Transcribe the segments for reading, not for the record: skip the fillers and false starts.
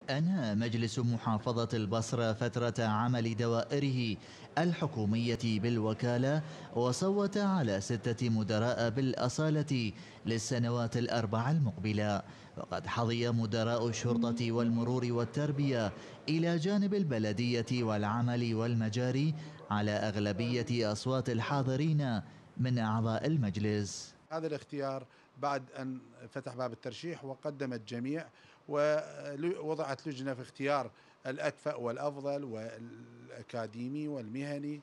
أنهى مجلس محافظة البصرة فترة عمل دوائره الحكومية بالوكالة، وصوت على 6 مدراء بالأصالة للسنوات ال4 المقبلة. وقد حظي مدراء الشرطة والمرور والتربية إلى جانب البلدية والعمل والمجاري على أغلبية أصوات الحاضرين من أعضاء المجلس. هذا الاختيار بعد أن فتح باب الترشيح وقدم الجميع، ووضعت لجنة في اختيار الأكفأ والأفضل والأكاديمي والمهني.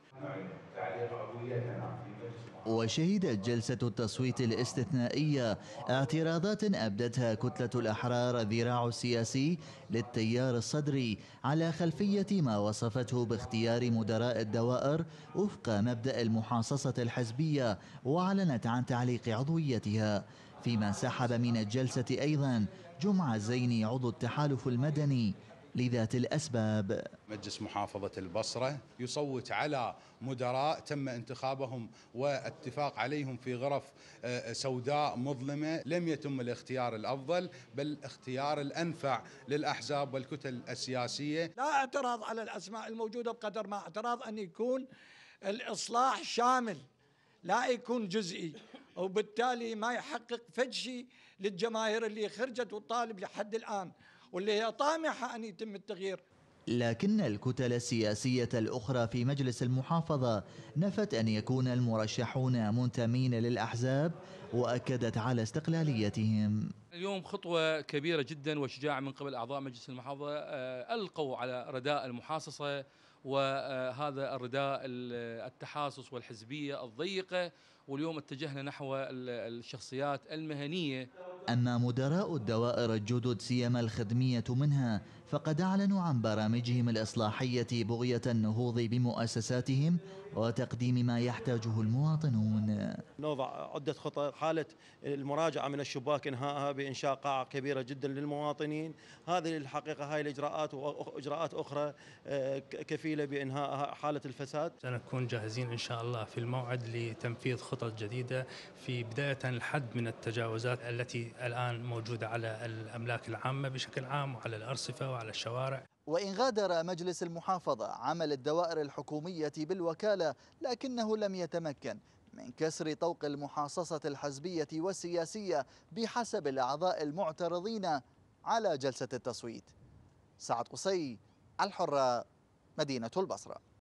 وشهدت جلسة التصويت الاستثنائية اعتراضات أبدتها كتلة الأحرار الذراع السياسي للتيار الصدري على خلفية ما وصفته باختيار مدراء الدوائر وفق مبدأ المحاصصة الحزبية، وأعلنت عن تعليق عضويتها. فيما انسحب من الجلسة أيضا جمعة الزيني عضو التحالف المدني لذات الأسباب. مجلس محافظة البصرة يصوت على مدراء تم انتخابهم واتفاق عليهم في غرف سوداء مظلمة، لم يتم الاختيار الأفضل بل اختيار الأنفع للأحزاب والكتل السياسية. لا اعتراض على الأسماء الموجودة بقدر ما اعتراض أن يكون الإصلاح شامل لا يكون جزئي، وبالتالي ما يحقق فد شيء للجماهير اللي خرجت وطالب لحد الآن واللي هي طامحة أن يتم التغيير. لكن الكتل السياسية الأخرى في مجلس المحافظة نفت أن يكون المرشحون منتمين للأحزاب، وأكدت على استقلاليتهم. اليوم خطوة كبيرة جدا وشجاعة من قبل أعضاء مجلس المحافظة، ألقوا على رداء المحاصصة، وهذا الرداء التحاصص والحزبية الضيقة، واليوم اتجهنا نحو الشخصيات المهنية. أما مدراء الدوائر الجدد سيما الخدمية منها فقد أعلنوا عن برامجهم الإصلاحية بغية النهوض بمؤسساتهم وتقديم ما يحتاجه المواطنون. نوضع عدة خطط، حالة المراجعة من الشباك إنهائها بإنشاء قاعة كبيرة جدا للمواطنين. هذه الحقيقة هاي الإجراءات وإجراءات أخرى كفيلة بإنهاء حالة الفساد. سنكون جاهزين إن شاء الله في الموعد لتنفيذ خطط جديدة في بداية الحد من التجاوزات التي الآن موجودة على الأملاك العامة بشكل عام وعلى الأرصفة وعلى الشوارع. وإن غادر مجلس المحافظة عمل الدوائر الحكومية بالوكالة، لكنه لم يتمكن من كسر طوق المحاصصة الحزبية والسياسية بحسب الأعضاء المعترضين على جلسة التصويت. سعد قصي، الحرة، مدينة البصرة.